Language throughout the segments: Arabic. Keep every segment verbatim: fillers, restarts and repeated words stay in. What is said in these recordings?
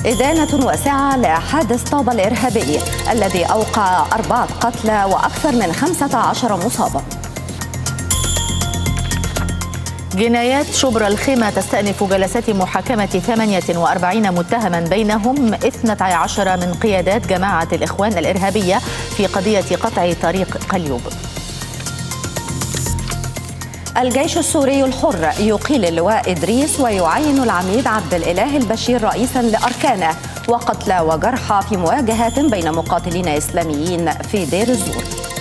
إدانة واسعة لحادث طابة الإرهابي الذي أوقع أربعة قتلى وأكثر من خمسة عشر مصابا. جنايات شبرا الخيمة تستأنف جلسات محاكمة ثمانية وأربعين متهما بينهم اثنتي عشرة من قيادات جماعة الإخوان الإرهابية في قضية قطع طريق قليوب. الجيش السوري الحر يقيل اللواء إدريس ويعين العميد عبد الإله البشير رئيسا لأركانه، وقتلى وجرحى في مواجهات بين مقاتلين إسلاميين في دير الزور.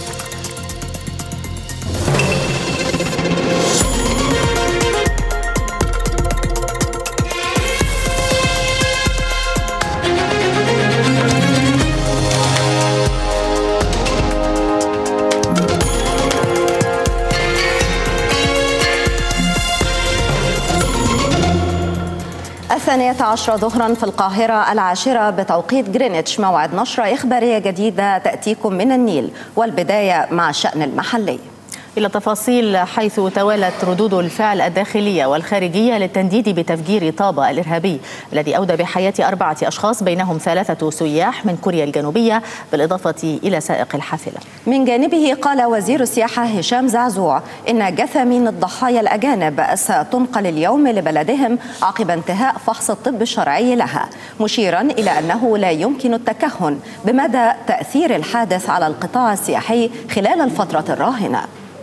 الثانية عشرة ظهرا في القاهرة، العاشرة بتوقيت جرينتش، موعد نشرة إخبارية جديدة تأتيكم من النيل، والبداية مع الشأن المحلي. إلى تفاصيل حيث توالت ردود الفعل الداخلية والخارجية للتنديد بتفجير طابة الإرهابي الذي أودى بحياة أربعة أشخاص بينهم ثلاثة سياح من كوريا الجنوبية بالإضافة إلى سائق الحافلة. من جانبه قال وزير السياحة هشام زعزوع إن جثامين الضحايا الأجانب ستنقل اليوم لبلدهم عقب انتهاء فحص الطب الشرعي لها، مشيرا إلى أنه لا يمكن التكهن بمدى تأثير الحادث على القطاع السياحي خلال الفترة الراهنة.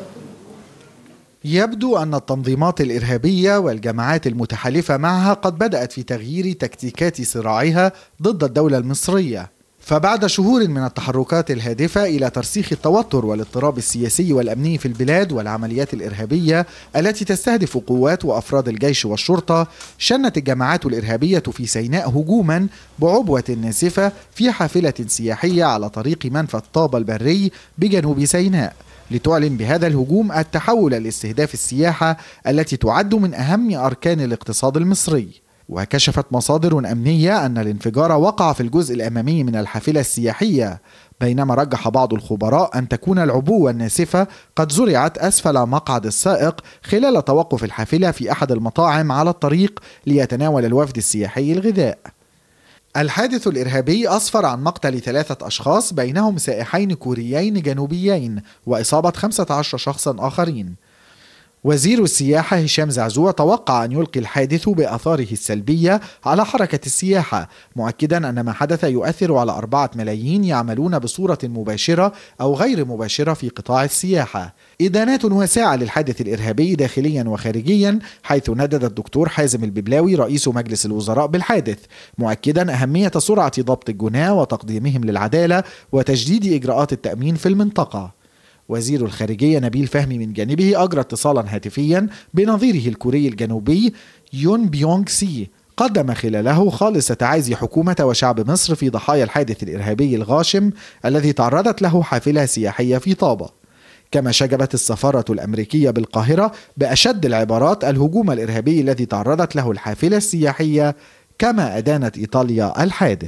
يبدو أن التنظيمات الإرهابية والجماعات المتحالفة معها قد بدأت في تغيير تكتيكات صراعها ضد الدولة المصرية، فبعد شهور من التحركات الهادفة إلى ترسيخ التوتر والاضطراب السياسي والأمني في البلاد والعمليات الإرهابية التي تستهدف قوات وأفراد الجيش والشرطة، شنت الجماعات الإرهابية في سيناء هجوما بعبوة ناسفة في حافلة سياحية على طريق منفذ طابة البري بجنوب سيناء، لتعلن بهذا الهجوم التحول لاستهداف السياحة التي تعد من أهم أركان الاقتصاد المصري. وكشفت مصادر أمنية أن الانفجار وقع في الجزء الأمامي من الحافلة السياحية، بينما رجح بعض الخبراء أن تكون العبوة الناسفة قد زرعت أسفل مقعد السائق خلال توقف الحافلة في أحد المطاعم على الطريق ليتناول الوفد السياحي الغذاء. الحادث الإرهابي أسفر عن مقتل ثلاثة أشخاص بينهم سائحين كوريين جنوبيين وإصابة خمسة عشر شخصا آخرين. وزير السياحة هشام زعزوع توقع أن يلقي الحادث بآثاره السلبية على حركة السياحة، مؤكدا أن ما حدث يؤثر على أربعة ملايين يعملون بصورة مباشرة أو غير مباشرة في قطاع السياحة. إدانات واسعة للحادث الإرهابي داخليا وخارجيا، حيث ندد الدكتور حازم الببلاوي رئيس مجلس الوزراء بالحادث، مؤكدا أهمية سرعة ضبط الجناة وتقديمهم للعدالة وتجديد إجراءات التأمين في المنطقة. وزير الخارجية نبيل فهمي من جانبه أجرى اتصالا هاتفيا بنظيره الكوري الجنوبي يون بيونغ سي، قدم خلاله خالص تعازي حكومة وشعب مصر في ضحايا الحادث الإرهابي الغاشم الذي تعرضت له حافلة سياحية في طابة. كما شجبت السفارة الأمريكية بالقاهرة بأشد العبارات الهجوم الإرهابي الذي تعرضت له الحافلة السياحية، كما أدانت إيطاليا الحادث.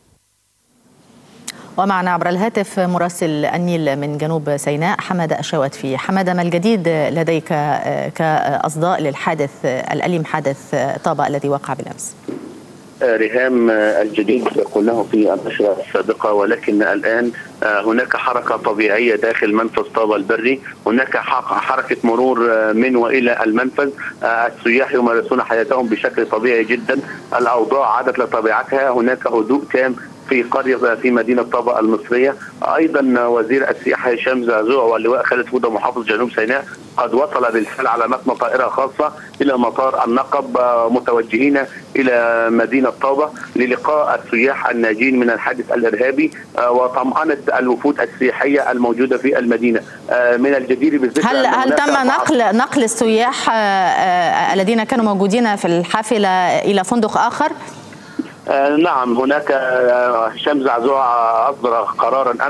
ومعنا عبر الهاتف مراسل النيل من جنوب سيناء حمادة الشواتفي. حمادة، ما الجديد لديك كأصداء للحادث الأليم، حادث طابة الذي وقع بالأمس؟ ريهام، الجديد قلناه في النشرة السابقة، ولكن الآن هناك حركة طبيعية داخل منفذ طابة البري، هناك حركة مرور من وإلى المنفذ، السياح يمارسون حياتهم بشكل طبيعي جدا، الأوضاع عادت لطبيعتها، هناك هدوء تام في قرية في مدينة طابة المصرية. أيضا وزير السياحة هشام زعزوع واللواء خالد فودة محافظ جنوب سيناء قد وصل بالفعل على متن طائرة خاصة إلى مطار النقب متوجهين إلى مدينة طابة للقاء السياح الناجين من الحادث الإرهابي وطمأنة الوفود السياحية الموجودة في المدينة. من الجدير بالذكر هل هل تم نقل نقل السياح الذين كانوا موجودين في الحافلة إلى فندق آخر؟ آه نعم، هناك هشام زعزوع أصدر قرارا أمس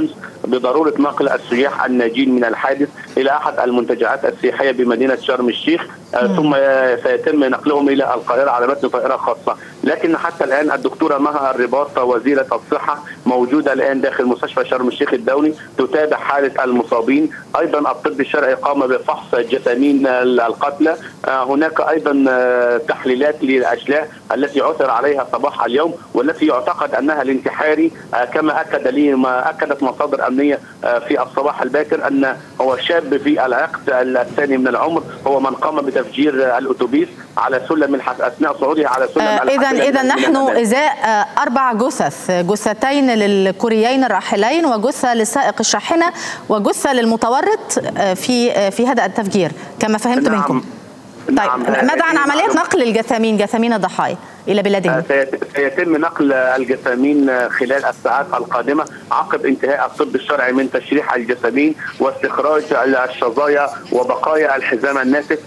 بضروره نقل السياح الناجين من الحادث الى احد المنتجعات السياحيه بمدينه شرم الشيخ، ثم سيتم نقلهم الى القاهره على متن طائره خاصه. لكن حتى الان الدكتوره مها الرباط وزيره الصحه موجوده الان داخل مستشفى شرم الشيخ الدولي تتابع حاله المصابين. ايضا الطب الشرعي قام بفحص جثامين القتلى. هناك ايضا تحليلات للاشلاء التي عثر عليها صباح اليوم والتي يعتقد انها الانتحاري، كما اكد لي ما اكدت مصادر امنيه في الصباح الباكر ان هو شاب في العقد الثاني من العمر هو من قام بتفجير الاتوبيس على سلم الحس اثناء صعوده على سلم آه اذا اذا نحن ازاء آه اربع جثث، جثتين للكوريين الراحلين وجثه لسائق الشاحنه وجثه للمتورط آه في آه في هذا التفجير كما فهمت نعم. منكم. نعم. طيب ماذا عن عمليه نقل الجثامين جثامين الضحايا الى بلادهم؟ سيتم نقل الجثامين خلال الساعات القادمه عقب انتهاء الطب الشرعي من تشريح الجثامين واستخراج الشظايا وبقايا الحزام الناسف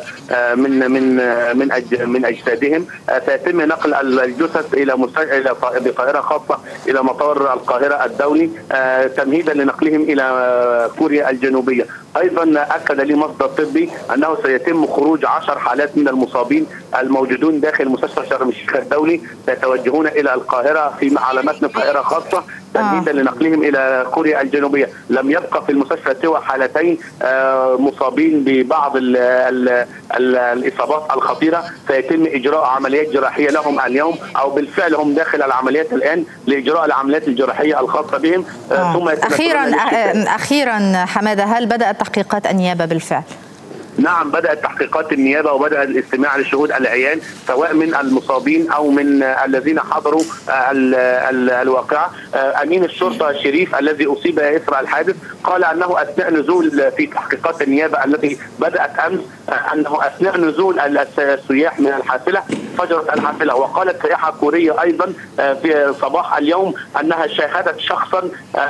من من من من اجسادهم. سيتم نقل الجثث الى الى بطائره خاصه الى مطار القاهره الدولي تمهيدا لنقلهم الى كوريا الجنوبيه. ايضا اكد لي مصدر طبي انه سيتم خروج عشر حالات من المصابين الموجودون داخل مستشفى شرم الشيخ الدولي سيتوجهون الى القاهره في على متن طائره خاصه تمهيدا آه. لنقلهم الى كوريا الجنوبيه. لم يبقى في المستشفى سوى حالتين آه مصابين ببعض ال ال ال الاصابات الخطيره، سيتم اجراء عمليات جراحيه لهم اليوم او بالفعل هم داخل العمليات الان لاجراء العمليات الجراحيه الخاصه بهم. آه. آه. ثم اخيرا اخيرا حماده، هل بدات تحقيقات النيابه بالفعل؟ نعم، بدأت تحقيقات النيابة وبدأ الاستماع لشهود العيان سواء من المصابين أو من الذين حضروا ال ال الواقعة. أمين الشرطة شريف الذي أصيب إثر الحادث قال أنه أثناء نزول في تحقيقات النيابة التي بدأت أمس أنه أثناء نزول السياح من الحافلة فجرت الحافلة. وقالت سائحة كورية أيضا في صباح اليوم أنها شاهدت شخصا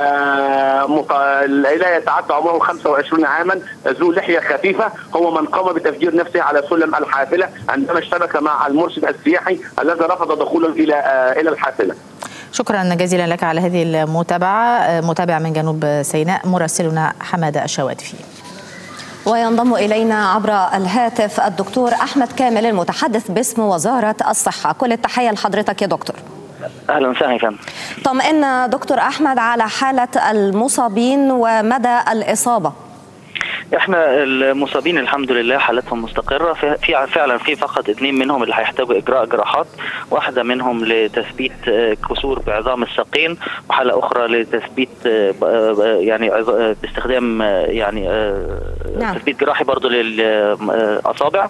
لا يتعدى عمره خمسة وعشرين عاما ذو لحية خفيفة هو من قام بتفجير نفسه على سلم الحافلة عندما اشتبك مع المرشد السياحي الذي رفض دخوله إلى إلى الحافلة. شكرا جزيلا لك على هذه المتابعة. متابع من جنوب سيناء مراسلنا حمادة الشوادفي. وينضم إلينا عبر الهاتف الدكتور أحمد كامل المتحدث باسم وزارة الصحة. كل التحية لحضرتك يا دكتور. أهلا وسهلا فندم. طمئنا دكتور أحمد على حالة المصابين ومدى الإصابة. احنا المصابين الحمد لله حالتهم مستقره، في فعلا في فقط اثنين منهم اللي هيحتاجوا اجراء جراحات، واحده منهم لتثبيت كسور بعظام الساقين وحاله اخرى لتثبيت يعني باستخدام يعني نعم. تثبيت جراحي برضه للاصابع،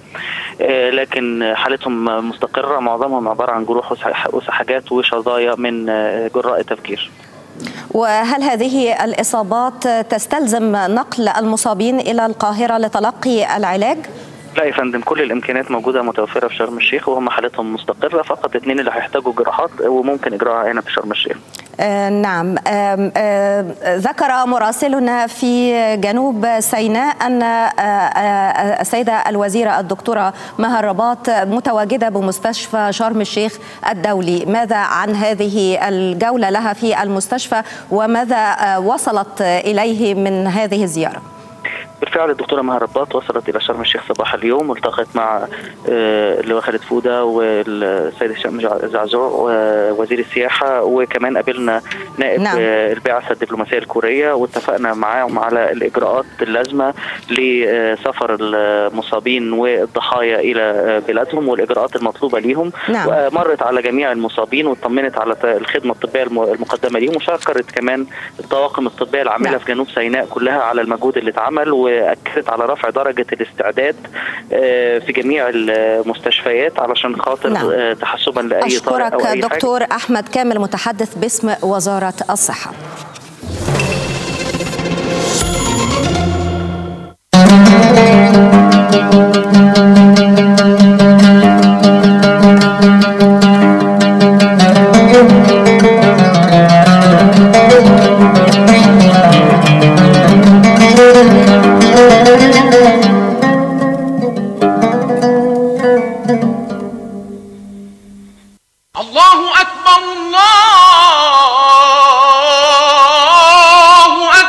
لكن حالتهم مستقره، معظمهم عباره عن جروح وسحجات وشظايا من جراء التفجير. وهل هذه الإصابات تستلزم نقل المصابين إلى القاهرة لتلقي العلاج؟ لا يا فندم، كل الامكانيات موجوده متوفره في شرم الشيخ وهم حالتهم مستقره، فقط اثنين اللي هيحتاجوا جراحات وممكن اجراءها هنا في شرم الشيخ. آه نعم. آه آه ذكر مراسلنا في جنوب سيناء ان آه السيده الوزيره الدكتوره مها الرباط متواجده بمستشفى شرم الشيخ الدولي. ماذا عن هذه الجوله لها في المستشفى وماذا آه وصلت اليه من هذه الزياره؟ بالفعل الدكتوره مها الرباط وصلت الى شرم الشيخ صباح اليوم والتقت مع اللواء خالد فوده والسيد هشام زعزوع ووزير السياحه، وكمان قابلنا نائب نعم. البعثه الدبلوماسيه الكوريه واتفقنا معاهم على الاجراءات اللازمه لسفر المصابين والضحايا الى بلادهم والاجراءات المطلوبه ليهم نعم. ومرت على جميع المصابين واطمنت على الخدمه الطبيه المقدمه ليهم، وشكرت كمان الطواقم الطبيه العامله نعم. في جنوب سيناء كلها على المجهود اللي اتعمل، واكدت على رفع درجه الاستعداد في جميع المستشفيات علشان خاطر نعم. تحسبا لاي طارئ او اي حاجه. أشكرك دكتور احمد كامل متحدث باسم وزاره الصحه. الله أكبر الله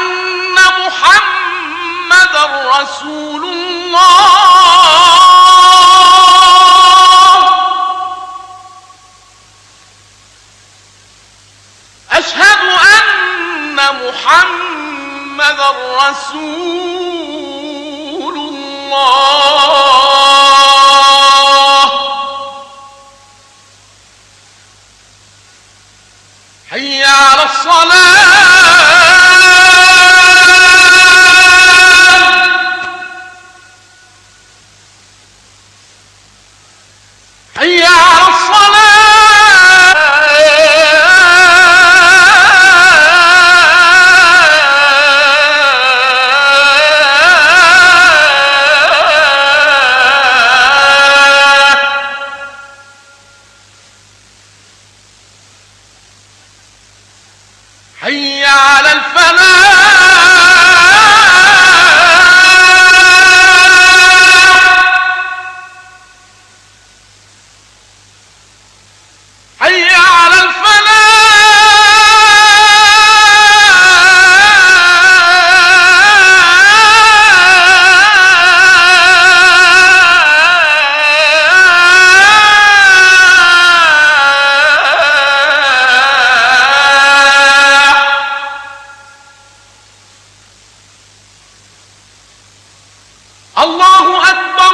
أن محمدًا رسول الله. أشهد أن محمدًا رسول الله. حي على الصلاة. حي على الصلاة. حي على الفلاح. حي على الفلاح. الله أكبر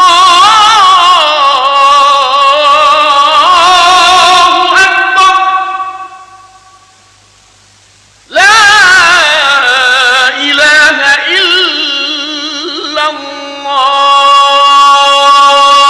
الله أكبر. لا إله إلا الله.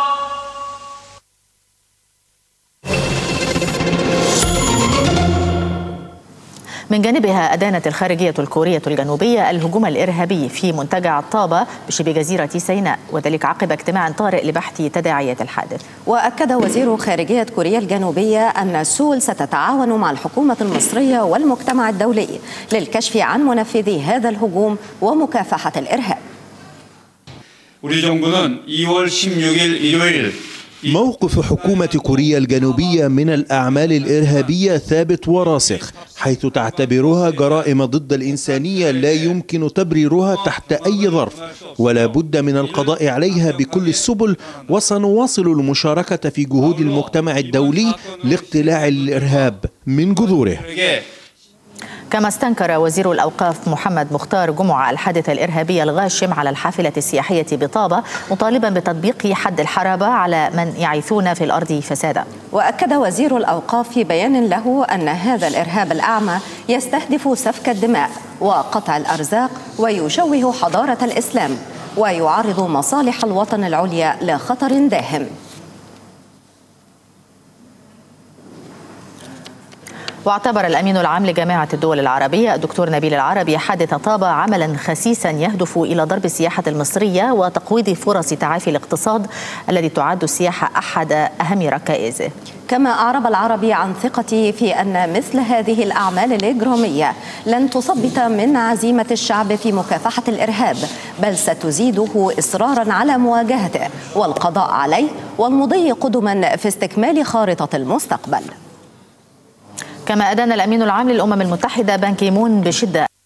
من جانبها أدانت الخارجية الكورية الجنوبية الهجوم الإرهابي في منتجع طابة بشبه جزيرة سيناء، وذلك عقب اجتماع طارئ لبحث تداعيات الحادث. وأكد وزير خارجية كوريا الجنوبية أن سول ستتعاون مع الحكومة المصرية والمجتمع الدولي للكشف عن منفذي هذا الهجوم ومكافحة الإرهاب. 우리 정부는 이월 십육일 일요일 موقف حكومة كوريا الجنوبية من الأعمال الإرهابية ثابت وراسخ، حيث تعتبرها جرائم ضد الإنسانية لا يمكن تبريرها تحت أي ظرف، ولا بد من القضاء عليها بكل السبل، وسنواصل المشاركة في جهود المجتمع الدولي لاقتلاع الإرهاب من جذوره. كما استنكر وزير الأوقاف محمد مختار جمعة الحادث الإرهابي الغاشم على الحافلة السياحية بطابة، مطالبا بتطبيق حد الحرابة على من يعيثون في الأرض فسادا. وأكد وزير الأوقاف في بيان له أن هذا الإرهاب الأعمى يستهدف سفك الدماء وقطع الأرزاق ويشوه حضارة الإسلام ويعرض مصالح الوطن العليا لخطر داهم. واعتبر الأمين العام لجامعة الدول العربية الدكتور نبيل العربي حادث طابة عملا خسيسا يهدف إلى ضرب السياحة المصرية وتقويض فرص تعافي الاقتصاد الذي تعد السياحة أحد أهم ركائزه. كما أعرب العربي عن ثقته في أن مثل هذه الأعمال الإجرامية لن تثبط من عزيمة الشعب في مكافحة الإرهاب، بل ستزيده إصرارا على مواجهته والقضاء عليه والمضي قدما في استكمال خارطة المستقبل. كما أدان الأمين العام للأمم المتحدة بان كي مون بشدة